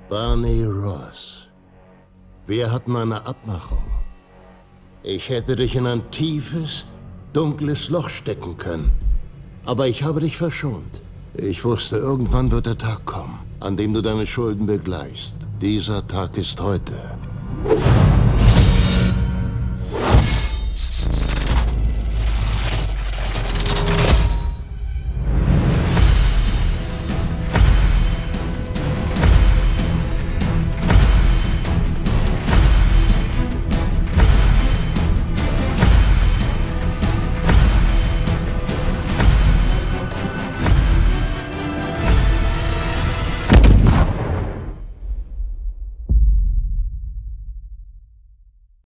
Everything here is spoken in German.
Barney Ross. Wir hatten eine Abmachung. Ich hätte dich in ein tiefes, dunkles Loch stecken können. Aber ich habe dich verschont. Ich wusste, irgendwann wird der Tag kommen, an dem du deine Schulden begleichst. Dieser Tag ist heute.